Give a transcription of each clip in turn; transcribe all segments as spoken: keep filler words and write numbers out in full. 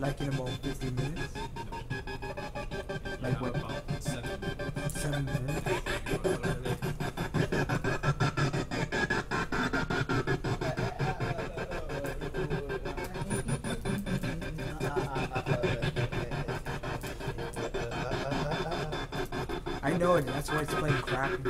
Like in about fifteen minutes? Like what? About seven. Seven minutes? I know it, that's why it's playing crappy.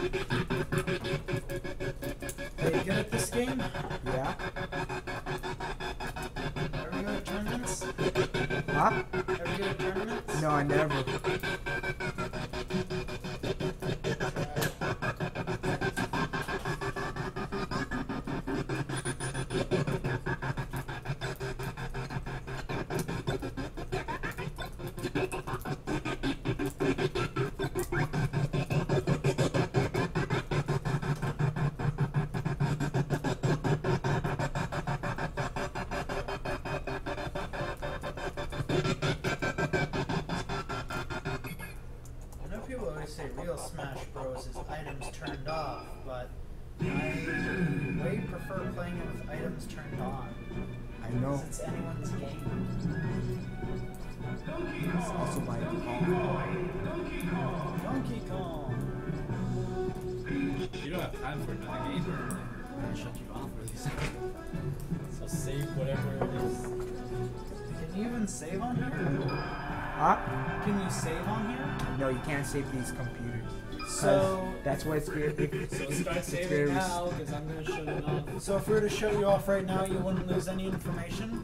Are you good at this game? Yeah? Ever go to tournaments? Huh? Ever go to tournaments? No, I never. I know people always say real Smash Bros. Is items turned off, but I way prefer playing it with items turned on. I know. Because it's anyone's game. It's also my Donkey Kong! You don't have time for another game, or I'm gonna shut you off really soon. So save whatever it is. Can you even save on here? Huh? Can you save on here? No, you can't save these computers. So, That's why it's very... So start it's saving very- now, because I'm gonna shut it off. so if we were to show you off right now, you wouldn't lose any information?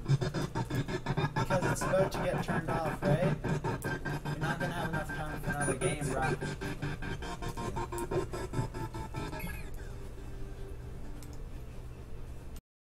Because it's about to get turned off, right? You're not gonna have enough time for another game, right?